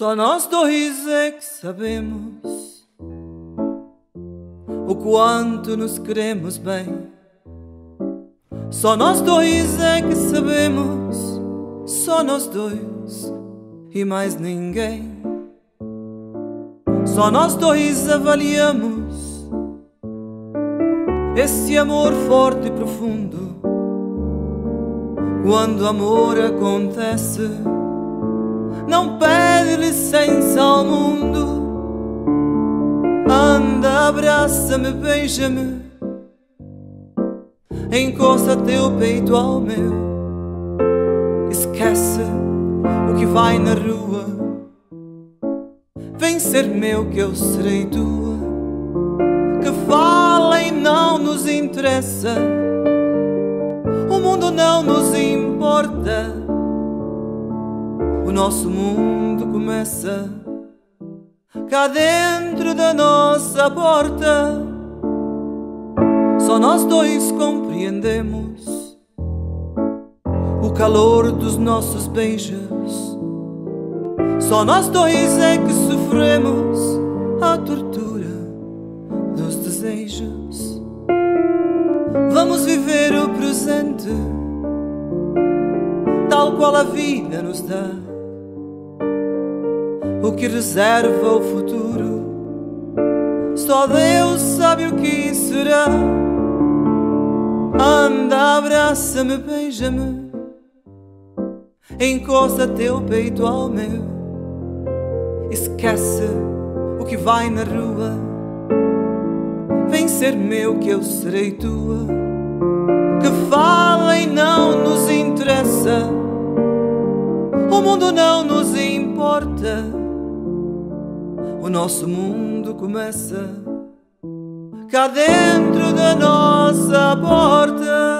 Só nós dois é que sabemos o quanto nos queremos bem. Só nós dois é que sabemos, só nós dois e mais ninguém. Só nós dois avaliamos esse amor forte e profundo. Quando amor acontece, não pede licença ao mundo. Anda, abraça-me, beija-me, encosta teu peito ao meu. Esquece o que vai na rua, vem ser meu que eu serei tua. Que falem não nos interessa, o mundo não nos importa. O nosso mundo começa cá dentro da nossa porta. Só nós dois compreendemos o calor dos nossos beijos. Só nós dois é que sofremos a tortura dos desejos. Vamos viver o presente tal qual a vida nos dá. O que reserva o futuro, só Deus sabe o que será. Anda, abraça-me, beija-me, encosta teu peito ao meu. Esquece o que vai na rua, vem ser meu que eu serei tua. Que falem não nos interessa, o mundo não nos importa. O nosso mundo começa cá dentro da nossa porta.